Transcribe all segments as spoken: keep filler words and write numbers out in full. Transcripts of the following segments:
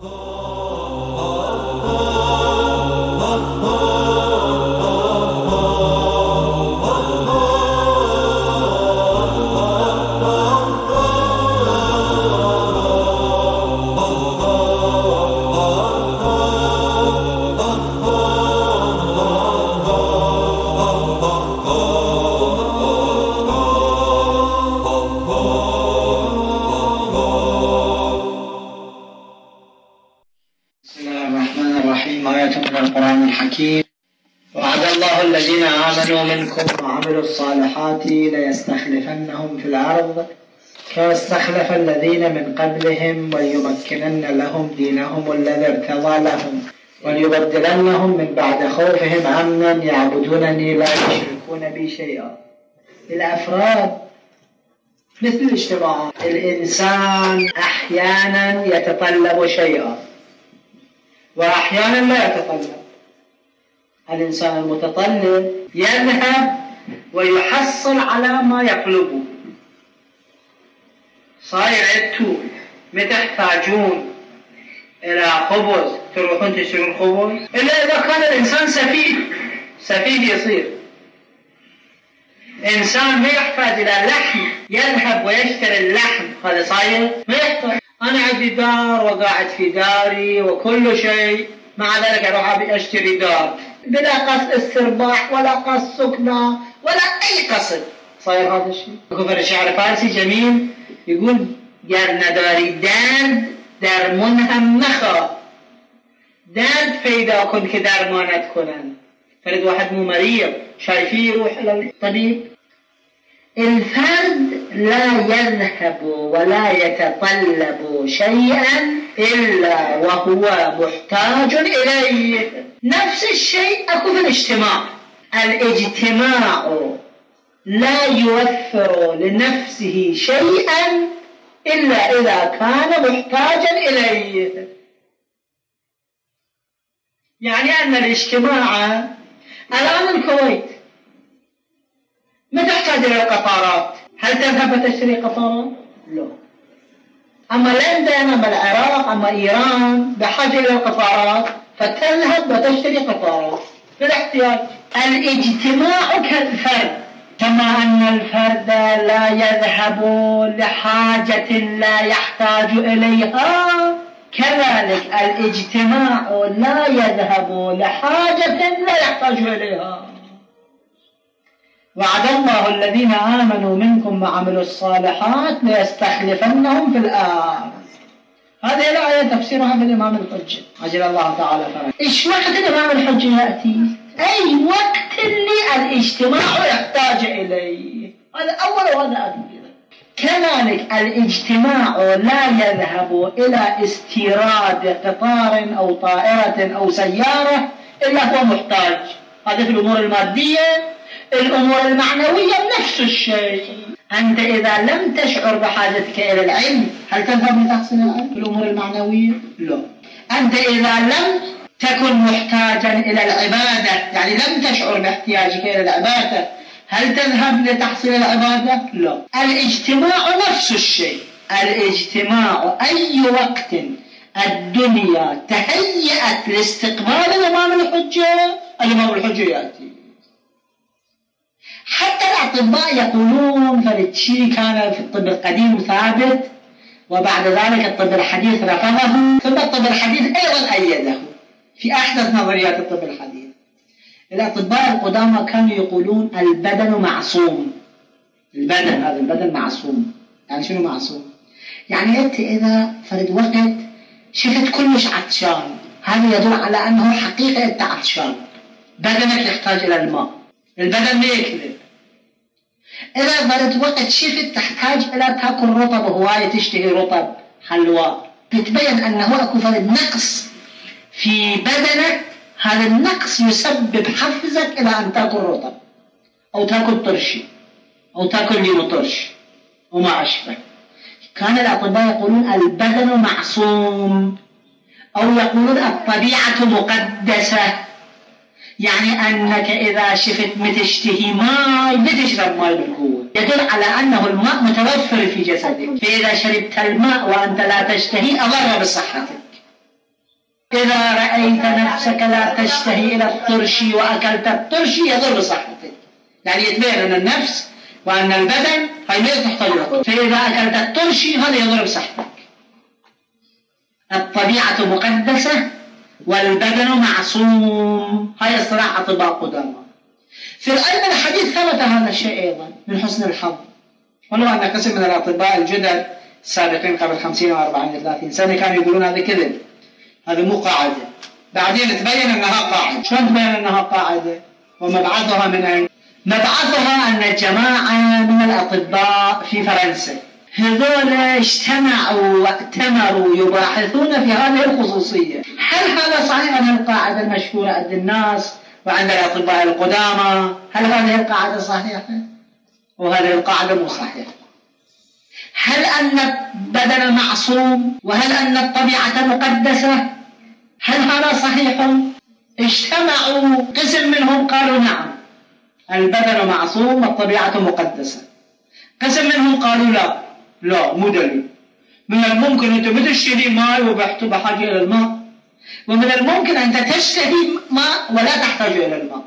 وعد الله الذين آمنوا منكم وعملوا الصالحات ليستخلفنهم في الأرض كما استخلف الذين من قبلهم وليمكنن لهم دينهم الذي ارتضى لهم وليبدلنهم من بعد خوفهم أمنا يعبدونني لا يشركون بي شيئا. الأفراد مثل الاجتماعات، الإنسان أحيانا يتطلب شيئا وأحيانا لا يتطلب. الإنسان المتطلب يذهب ويحصل على ما يطلبه. صاير عدتوا متى تحتاجون إلى خبز تروحون تشترون خبز، إلا إذا كان الإنسان سفيه سفيه يصير. إنسان ما يحتاج إلى لحم يذهب ويشتري اللحم، هذا صاير ما يحتاج. أنا عندي دار وقاعد في داري وكل شيء، مع ذلك أروح أشتري دار بلا قصد استرباح ولا قصد سكنة ولا أي قصد. صاير هذا الشيء. كفر شعر فارسي جميل يقول جرنا داري درد در منهم نخا، درد پیدا کن که درمانت کنن. فرد واحد مو مريض شايفيه يروح إلى الطبيب. الفرد لا يذهب ولا يتطلب شيئا إلا وهو محتاج إليه. نفس الشيء أكو في الاجتماع. الاجتماع لا يوفر لنفسه شيئا إلا إذا كان محتاجا إليه. يعني أن الاجتماع الآن الكويت ما تحتاج إلى القطارات، هل تذهب تشتري قطارات؟ لا. أما لندن، أما العراق، أما إيران بحاجة إلى القطارات، فتذهب وتشتري قطارات بالاحتياج. الاجتماع كالفرد، كما أن الفرد لا يذهب لحاجة لا يحتاج إليها، كذلك الاجتماع لا يذهب لحاجة لا يحتاج إليها. وعد الله الذين آمنوا منكم وعملوا الصالحات ليستخلفنهم في الأرض. هذه الآية تفسيرها في الإمام الحجة عجل الله تعالى فرجه. إيش وقت الإمام الحجة يأتي؟ أي وقت اللي الاجتماع يحتاج إليه، هذا أول وهذا أكبر. كذلك الاجتماع لا يذهب إلى استيراد قطار أو طائرة أو سيارة إلا هو محتاج. هذا في الأمور المادية. الأمور المعنوية نفس الشيء. أنت إذا لم تشعر بحاجتك إلى العلم هل تذهب لتحصيل العلم؟ في الأمور المعنوية لا. أنت إذا لم تكن محتاجا إلى العبادة، يعني لم تشعر باحتياجك إلى العبادة، هل تذهب لتحصيل العبادة؟ لا. الاجتماع نفس الشيء. الاجتماع أي وقت الدنيا تهيأت لاستقبال الإمام الحجة، الإمام الحجة يأتي. حتى الأطباء يقولون فالشيء كان في الطب القديم ثابت وبعد ذلك الطب الحديث رفضه، ثم الطب الحديث أيضا أيده في أحدث نظريات الطب الحديث. الأطباء القدامى كانوا يقولون البدن معصوم. البدن هذا البدن معصوم. يعني شنو معصوم؟ يعني أنت إذا فرد وقت شفت كلش عطشان، هذا يدل على أنه حقيقة أنت عطشان، بدنك يحتاج إلى الماء، البدن ما يكذب. إذا فرد وقت شفت تحتاج إلى تاكل رطب هواية، تشتهي رطب حلوى، بتبين أنه أكو فرد نقص في بدنك، هذا النقص يسبب حفزك إلى أن تاكل رطب أو تاكل طرشي أو تاكل ليمو طرش وما أشبه. كان الأطباء يقولون البدن معصوم، أو يقولون الطبيعة مقدسة، يعني أنك إذا شفت متشتهي ماء بتشرب ماء بالقوة، يدل على أنه الماء متوفر في جسدك. فإذا شربت الماء وأنت لا تشتهي أضر بصحتك. إذا رأيت نفسك لا تشتهي إلى الترشي وأكلت الترشي يضر صحتك، يعني يتبين أن النفس وأن البدن هاي ما تحتاج إلى، فإذا أكلت الترشي هذا يضر بصحتك. الطبيعة مقدسة والبدن معصوم، هاي اصطلاح أطباء قدامى. في العلم الحديث ثبت هذا الشيء أيضا من حسن الحظ، ولو أن قسم من الأطباء الجدد السابقين قبل خمسين وأربعين وثلاثين سنة كانوا يقولون هذا كذب، هذا مو قاعدة، بعدين تبين أنها قاعدة. شلون تبين أنها قاعدة؟ ومبعثها من أين؟ مبعثها أن جماعة من الأطباء في فرنسا هذول اجتمعوا واتمروا يباحثون في هذه الخصوصية. هل هذا صحيح أن القاعدة المشهورة عند الناس وعند الأطباء القدامى، هل هذه القاعدة صحيحة؟ وهذه القاعدة مو صحيحة. هل أن البدن معصوم وهل أن الطبيعة مقدسة؟ هل هذا صحيح؟ اجتمعوا قسم منهم قالوا نعم البدن معصوم والطبيعة مقدسة، قسم منهم قالوا لا لا مو دليل. من الممكن أنت بتشتهي ماء وبحت بحاجة إلى الماء، ومن الممكن أنت تشتهي ماء ولا تحتاج إلى الماء.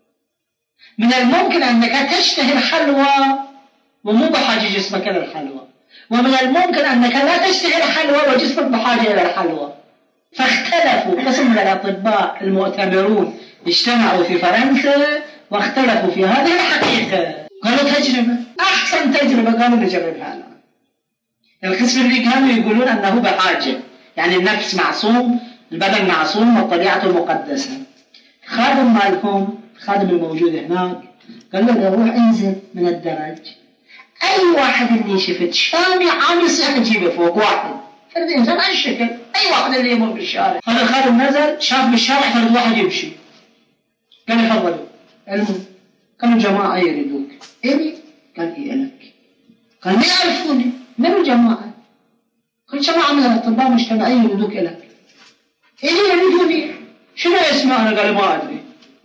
من الممكن أنك تشتهي الحلوى ومو بحاجة جسمك إلى الحلوى، ومن الممكن أنك لا تشتهي الحلوى وجسمك بحاجة إلى الحلوى. فاختلفوا قسم من الأطباء المؤتمرون اجتمعوا في فرنسا واختلفوا في هذه الحقيقة، قالوا تجربة أحسن تجربة قالوا نجربها الآن. القسم اللي كانوا يقولون أنه بحاجة، يعني النفس معصوم البدن معصوم والطبيعة مقدسة، خادم مالهم خادم الموجود هناك قال له روح انزل من الدرج، أي واحد اللي شفت شامي عام يصيح تجيبه فوق واحد فرد إنسان أي شكل، أي واحد اللي يمر بالشارع. هذا الخادم نزل شاف بالشارع فرد واحد يمشي قال له تفضل المهم كانوا جماعة يريدوك. إلي؟ قال إيه لك؟ قال ما يعرفوني. من الجماعة؟ قال جماعة من الأطباء مجتمعين يريدوك إلك. إلي يريدوني؟ شنو اسمه؟ أنا قال ما أدري،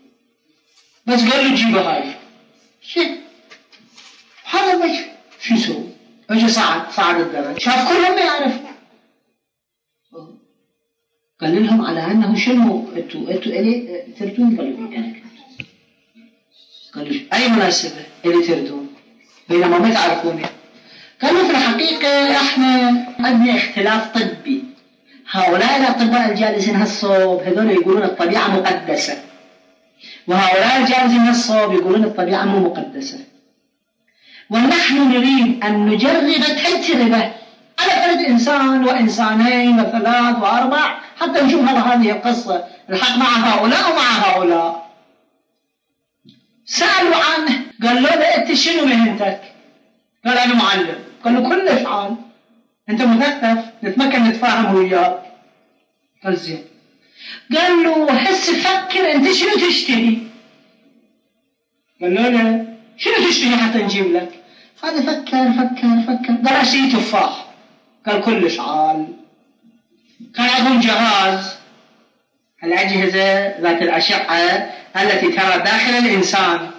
بس قال له جيبه هاي شيء هذا وجه. شو يسوي؟ اجى صعد صعد الدرج شاف كلهم ما يعرفوا، قال لهم على أنه شنو أنتوا أنتوا إلي تردون؟ قالوا أنا قالوا أي مناسبة اللي تردون بينما ما تعرفوني؟ قالوا في الحقيقة احنا عندنا اختلاف طبي، هؤلاء الأطباء الجالسين هالصوب هذول يقولون الطبيعة مقدسة، وهؤلاء الجالسين هالصوب يقولون الطبيعة مو مقدسة، ونحن نريد أن نجرب تجربة على فرد إنسان وإنسانين وثلاث وأربع حتى نشوف هذه القصة الحق مع هؤلاء ومع هؤلاء. سألوا عنه قال له أنت شنو مهنتك؟ قال أنا معلم. قال له كلش عال، أنت مثقف نتمكن نتفاهم وياك. قال زين. قال له هسه فكر أنت شنو تشتري؟ قال له لا شنو تشتري حتى نجيب لك؟ هذا فكر فكر فكر قال أشتري تفاح. قال كلش عال. كان عندهم جهاز الأجهزة ذات الأشعة التي ترى داخل الإنسان،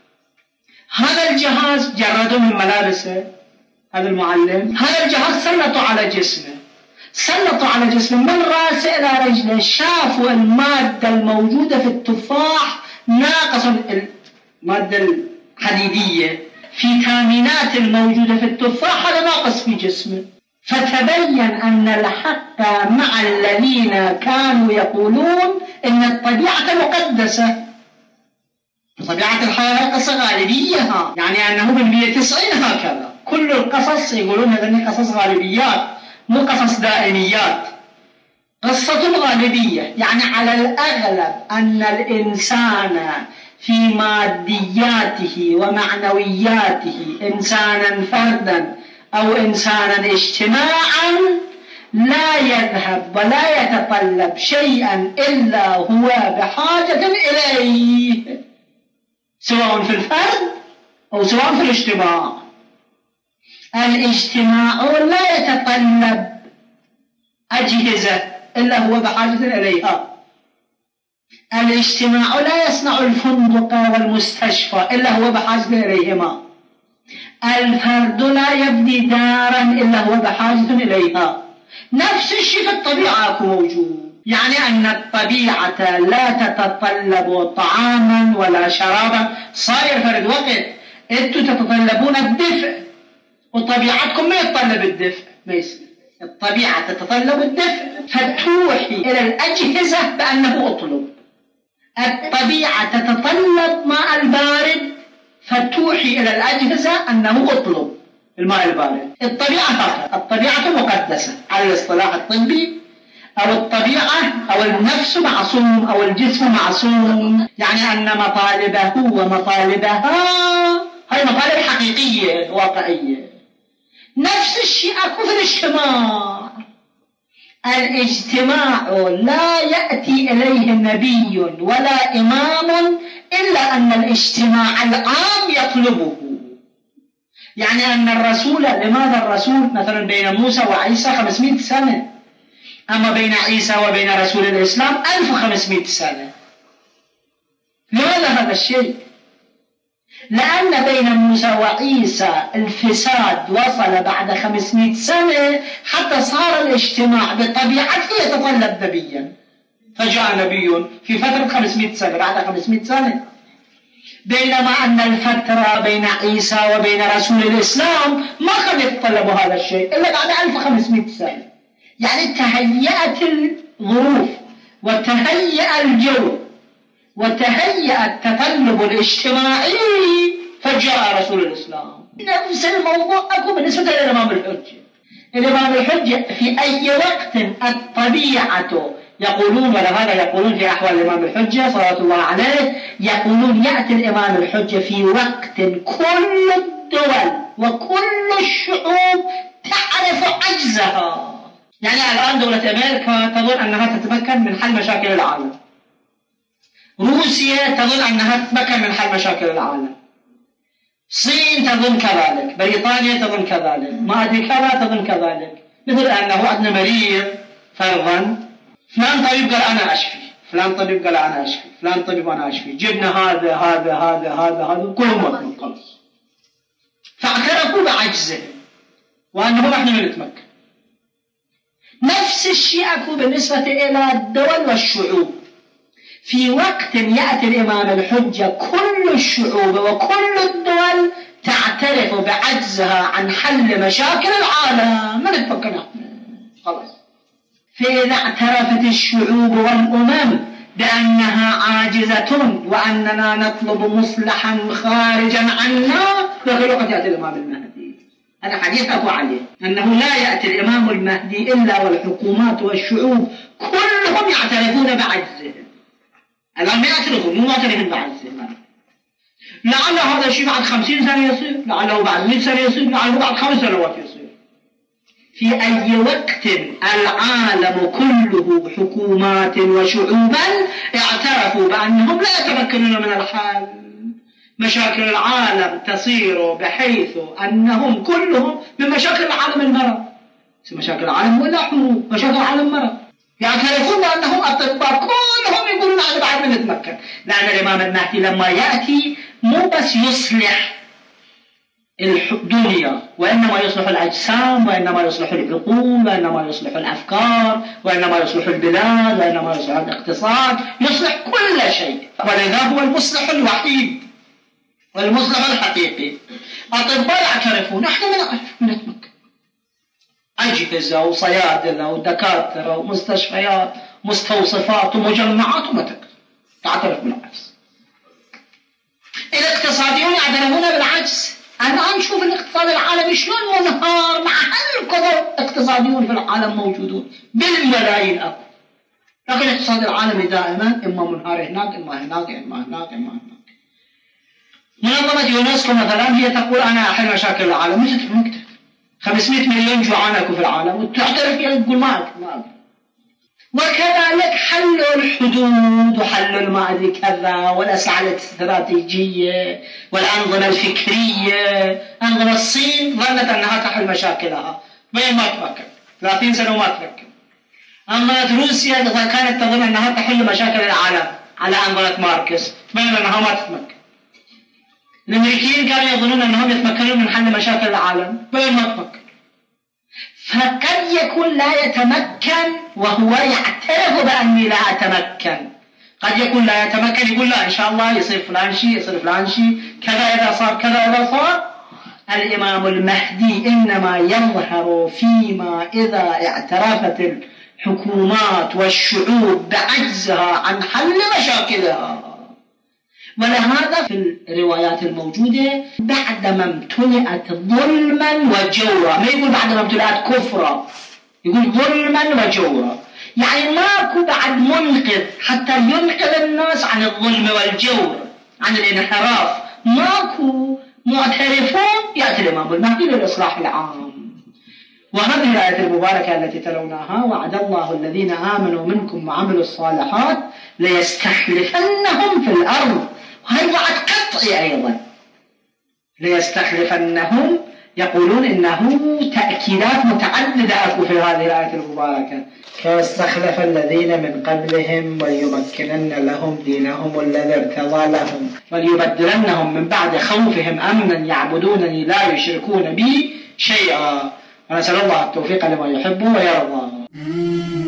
هذا الجهاز جردوا من ملابسه هذا المعلم، هذا الجهاز سلطوا على جسمه سلطوا على جسمه من راسه إلى رجله، شافوا المادة الموجودة في التفاح ناقص المادة الحديدية، فيتامينات الموجودة في التفاح هذا ناقص في جسمه، فتبين أن الحق مع الذين كانوا يقولون إن الطبيعة مقدسة. طبيعة الحياة قصة غالبية، يعني أنه بالمئة وتسعين هكذا كل القصص يقولون هذه قصص غالبيات مو قصص دائميات، قصة غالبية، يعني على الأغلب أن الإنسان في مادياته ومعنوياته إنسانا فردا أو إنسانا اجتماعا لا يذهب ولا يتطلب شيئا إلا هو بحاجة إليه، سواء في الفرد أو سواء في الاجتماع. الاجتماع لا يتطلب أجهزة إلا هو بحاجة إليها، الاجتماع لا يصنع الفندق والمستشفى إلا هو بحاجة إليهما، الفرد لا يبني دارا إلا هو بحاجة إليها، نفس الشيء في الطبيعة أكو موجود. يعني أن الطبيعة لا تتطلب طعاما ولا شرابا. صاير فرد وقت أنتم تتطلبون الدفء وطبيعتكم ما يتطلب الدفء، ما يصير. الطبيعة تتطلب الدفء فتوحي إلى الأجهزة بأنه أطلب. الطبيعة تتطلب ماء البارد فتوحي إلى الأجهزة أنه أطلب الماء البارد. الطبيعة هكذا، الطبيعة مقدسة على الاصطلاح الطبي، أو الطبيعة أو النفس معصوم أو الجسم معصوم. يعني أن مطالبه ومطالبها هاي مطالب حقيقية واقعية. نفس الشيء أكو في الاجتماع. الاجتماع لا يأتي إليه نبي ولا إمام إلا أن الاجتماع العام يطلبه. يعني أن الرسول، لماذا الرسول مثلا بين موسى وعيسى خمسمائة سنة، أما بين عيسى وبين رسول الإسلام ألف وخمسمائة سنة؟ لماذا هذا الشيء؟ لأن بين موسى وعيسى الفساد وصل بعد خمسمائة سنة حتى صار الاجتماع بطبيعته يتطلب نبيا، فجاء نبي في فترة خمسمائة سنة بعد خمسمائة سنة. بينما أن الفترة بين عيسى وبين رسول الإسلام ما كان يتطلب هذا الشيء إلا بعد ألف وخمسمائة سنة. يعني تهيأت الظروف وتهيأ الجو وتهيأ التطلب الاجتماعي فجاء رسول الإسلام. نفس الموضوع أكو بالنسبة للإمام الحجة. الإمام الحجة في أي وقت الطبيعة يقولون، ولهذا يقولون في أحوال الإمام الحجة صلوات الله عليه، يقولون يأتي الإمام الحجة في وقت كل الدول وكل الشعوب تعرف عجزها. يعني الآن دولة أمريكا تظن أنها تتمكن من حل مشاكل العالم، روسيا تظن أنها تتمكن من حل مشاكل العالم، الصين تظن كذلك، بريطانيا تظن كذلك، ما أدري كذا تظن كذلك. مثل أنه عندنا مريض فرضا، فلان طبيب قال أنا أشفي، فلان طبيب قال أنا أشفي، فلان طبيب أنا أشفي، جبنا هذا هذا هذا هذا هذا كلهم موتوا خلص. فاعترفوا بعجزهم وأنه نحن نتمكن. نفس الشيء أكو بالنسبة إلى الدول والشعوب. في وقت يأتي الإمام الحجة كل الشعوب وكل الدول تعترف بعجزها عن حل مشاكل العالم، ما نتمكن خلاص. فإذا اعترفت الشعوب والأمم بأنها عاجزة وأننا نطلب مصلحا خارجا عنا، ففي الوقت يأتي الإمام المهدي. هذا حديث أبو علي أنه لا يأتي الإمام المهدي إلا والحكومات والشعوب كلهم يعترفون بعجزهم. الآن ما يعترفون، مو معترفين بعجزهم. لعل هذا الشيء بعد خمسين سنة يصير، لعله بعد مئة سنة يصير، لعله بعد خمس سنوات يصير. في أي وقت العالم كله حكومات وشعوبا اعترفوا بأنهم لا يتمكنون من الحل، مشاكل العالم تصير بحيث أنهم كلهم من مشاكل العالم المرض. مشاكل العالم ولا حروب، مشاكل العالم مرض. يعترفون بأنهم أطباء كلهم يقولون أنا بعد من نتمكن. لأن الإمام المهدي لما يأتي مو بس يصلح الدنيا، وإنما يصلح الأجسام، وإنما يصلح العقول، وإنما يصلح الأفكار، وإنما يصلح البلاد، وإنما يصلح الاقتصاد، يصلح كل شيء. ولذا هو المصلح الوحيد والمصلح الحقيقي. أطباء يعترفون نحن من نتمكن، أجهزة وصيادلة ودكاترة ومستشفيات مستوصفات ومجمعات وما تقدر تعترف بالعجز. الاقتصاديون يعترفون بالعجز. الآن نشوف الاقتصاد العالمي شلون منهار، مع هالكثر اقتصاديون في العالم موجودون بالملايين أكو، لكن الاقتصاد العالمي دائما إما منهار هناك إما هناك إما هناك إما هناك. منظمة يونسكو مثلا هي تقول أنا أحل مشاكل العالم، مش تفهمك خمسمائة مليون جوعان أكو في العالم وتعترف يعني تقول ما أكو ما أكو. وكذلك حلوا الحدود وحلوا ما أدري كذا، والأسعار الاستراتيجية والأنظمة الفكرية. أنظمة الصين ظنت أنها تحل مشاكلها بين ما تفكر ثلاثين سنة وما تفكر. أما روسيا كانت تظن أنها تحل مشاكل العالم على أنظمة ماركس بين أنها ما تتمكن. الأمريكيين كانوا يظنون أنهم يتمكنون من حل مشاكل العالم بين ما تفكر. فقد يكون لا يتمكن وهو يعترف بأني لا أتمكن. قد يكون لا يتمكن يقول لا إن شاء الله يصير فلان شيء يصير فلان شيء كذا إذا صار كذا إذا صار. الإمام المهدي إنما يظهر فيما إذا اعترفت الحكومات والشعوب بعجزها عن حل مشاكلها. ولهذا في الروايات الموجودة بعدما امتلأت ظلما وجورا، ما يقول بعدما امتلأت كفرا، يقول ظلما وجورا، يعني ماكو بعد منقذ حتى ينقذ الناس عن الظلم والجور عن الانحراف، ماكو معترفون، يأتي الإمام المهدي للإصلاح العام. وهذه الآية المباركة التي تلوناها: وعد الله الذين آمنوا منكم وعملوا الصالحات ليستخلفنهم في الأرض، وهي وعد قطعي أيضا، ليستخلفنهم، يقولون إنه تأكيدات متعددة أكو في هذه الآية المباركة. فاستخلف الذين من قبلهم وليمكنن لهم دينهم الذي ارتضى لهم وليبدلنهم من بعد خوفهم أمنا يعبدونني لا يشركون بي شيئا. ونسأل الله التوفيق لما يحب ويرضى.